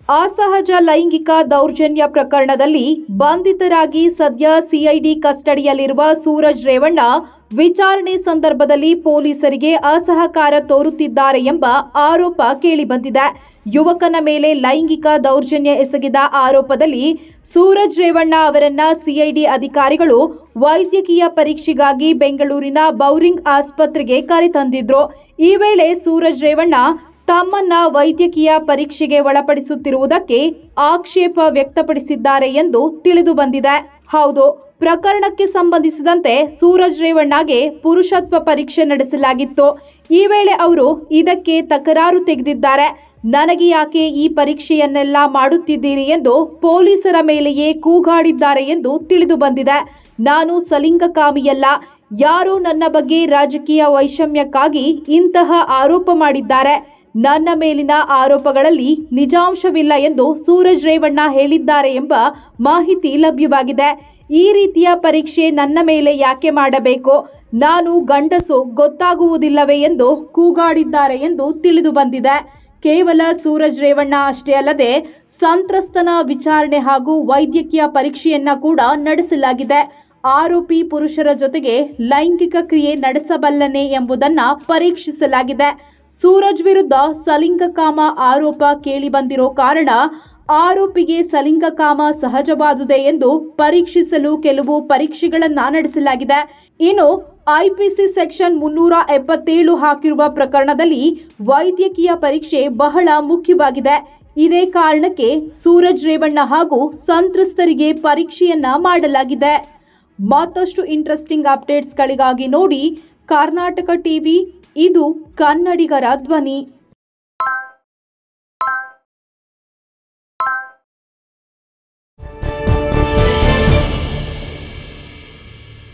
ಅಸಹಜ ಲೈಂಗಿಕ ದೌರ್ಜನ್ಯ ಪ್ರಕರಣದಲ್ಲಿ ಬಂಧಿತರಾಗಿ ಸದ್ಯ ಸಿಐಡಿ ಕಸ್ಟಡಿಯಲ್ಲಿರುವ ಸೂರಜ್ ರೇವಣ್ಣ ವಿಚಾರಣೆ ಸಂದರ್ಭದಲ್ಲಿ ಪೊಲೀಸರಿಗೆ ಅಸಹಕಾರ ತೋರುತ್ತಿದ್ದಾರೆ ಎಂಬ ಆರೋಪ ಕೇಳಿಬಂದಿದೆ. ಯುವಕನ ಮೇಲೆ ಲೈಂಗಿಕ ದೌರ್ಜನ್ಯ ಎಸಗಿದ ಆರೋಪದಲ್ಲಿ ಸೂರಜ್ ರೇವಣ್ಣ ಅವರನ್ನ ಸಿಐಡಿ ಅಧಿಕಾರಿಗಳು ವೈದ್ಯಕೀಯ ಪರೀಕ್ಷೆಗಾಗಿ ಬೆಂಗಳೂರಿನ ಬೌರಿಂಗ್ ಆಸ್ಪತ್ರೆಗೆ ಕರೆತಂದಿದ್ರು. ಈ ವೇಳೆ ಸೂರಜ್ ರೇವಣ್ಣ ತಮ್ಮನ್ನ ವೈದ್ಯಕೀಯ ಪರೀಕ್ಷೆಗೆ ಒಳಪಡಿಸುತ್ತಿರುವುದಕ್ಕೆ ಆಕ್ಷೇಪ ವ್ಯಕ್ತಪಡಿಸಿದ್ದಾರೆ ಎಂದು ತಿಳಿದು ಬಂದಿದೆ. ಹೌದು, ಪ್ರಕರಣಕ್ಕೆ ಸಂಬಂಧಿಸಿದಂತೆ ಸೂರಜ್ ರೇವಣ್ಣಗೆ ಪುರುಷತ್ವ ಪರೀಕ್ಷೆ ನಡೆಸಲಾಗಿತ್ತು. ಈ ವೇಳೆ ಅವರು ಇದಕ್ಕೆ ತಕರಾರು ತೆಗೆದಿದ್ದಾರೆ. ನನಗೆ ಯಾಕೆ ಈ ಪರೀಕ್ಷೆಯನ್ನೆಲ್ಲ ಮಾಡುತ್ತಿದ್ದೀರಿ ಎಂದು ಪೊಲೀಸರ ಮೇಲೆಯೇ ಕೂಗಾಡಿದ್ದಾರೆ ಎಂದು ತಿಳಿದು ಬಂದಿದೆ. ನಾನು ಸಲಿಂಗಕಾಮಿಯಲ್ಲ, ಯಾರೋ ನನ್ನ ಬಗ್ಗೆ ರಾಜಕೀಯ ವೈಷಮ್ಯಕ್ಕಾಗಿ ಇಂತಹ ಆರೋಪ ಮಾಡಿದ್ದಾರೆ. ನನ್ನ ಮೇಲಿನ ಆರೋಪಗಳಲ್ಲಿ ನಿಜಾಂಶವಿಲ್ಲ ಎಂದು ಸೂರಜ್ ರೇವಣ್ಣ ಹೇಳಿದ್ದಾರೆ ಎಂಬ ಮಾಹಿತಿ ಲಭ್ಯವಾಗಿದೆ. ಈ ರೀತಿಯ ಪರೀಕ್ಷೆ ನನ್ನ ಮೇಲೆ ಯಾಕೆ ಮಾಡಬೇಕು? ನಾನು ಗಂಡಸು ಗೊತ್ತಾಗುವುದಿಲ್ಲವೇ ಎಂದು ಕೂಗಾಡಿದ್ದಾರೆ ಎಂದು ತಿಳಿದು ಬಂದಿದೆ. ಕೇವಲ ಸೂರಜ್ ರೇವಣ್ಣ ಅಷ್ಟೇ ಅಲ್ಲದೆ ಸಂತ್ರಸ್ತನ ವಿಚಾರಣೆ ಹಾಗೂ ವೈದ್ಯಕೀಯ ಪರೀಕ್ಷೆಯನ್ನ ಕೂಡ ನಡೆಸಲಾಗಿದೆ. ಆರೋಪಿ ಪುರುಷರ ಜೊತೆಗೆ ಲೈಂಗಿಕ ಕ್ರಿಯೆ ನಡೆಸಬಲ್ಲನೆ ಎಂಬುದನ್ನ ಪರೀಕ್ಷಿಸಲಾಗಿದೆ. ಸೂರಜ್ ವಿರುದ್ಧ ಸಲಿಂಗಕಾಮ ಆರೋಪ ಕೇಳಿಬಂದಿರೋ ಕಾರಣ ಆರೋಪಿಗೆ ಸಲಿಂಗಕಾಮ ಸಹಜವಾದುದೇ ಎಂದು ಪರೀಕ್ಷಿಸಲು ಕೆಲವು ಪರೀಕ್ಷೆಗಳನ್ನ ನಡೆಸಲಾಗಿದೆ. ಇನ್ನು ಐಪಿಸಿ ಸೆಕ್ಷನ್ 377 ಹಾಕಿರುವ ಪ್ರಕರಣದಲ್ಲಿ ವೈದ್ಯಕೀಯ ಪರೀಕ್ಷೆ ಬಹಳ ಮುಖ್ಯವಾಗಿದೆ. ಇದೇ ಕಾರಣಕ್ಕೆ ಸೂರಜ್ ರೇವಣ್ಣ ಹಾಗೂ ಸಂತ್ರಸ್ತರಿಗೆ ಪರೀಕ್ಷೆಯನ್ನ ಮಾಡಲಾಗಿದೆ. ಮತ್ತಷ್ಟು ಇಂಟ್ರೆಸ್ಟಿಂಗ್ ಅಪ್ಡೇಟ್ಸ್ಗಳಿಗಾಗಿ ನೋಡಿ ಕರ್ನಾಟಕ ಟಿವಿ, ಇದು ಕನ್ನಡಿಗರ ಧ್ವನಿ.